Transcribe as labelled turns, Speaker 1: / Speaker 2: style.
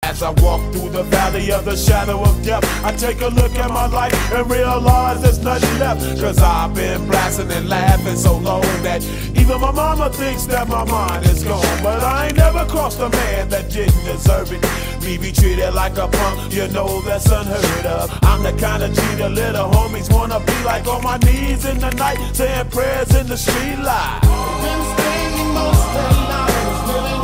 Speaker 1: As I walk through the valley of the shadow of death, I take a look at my life and realize there's nothing left. Cause I've been blasting and laughing so long that even my mama thinks that my mind is gone. But I ain't never crossed a man that didn't deserve it. Me be treated like a punk, you know that's unheard of. I'm the kind of G the little homies wanna be like, on my knees in the night, saying prayers in the street light.
Speaker 2: Been spending most of the night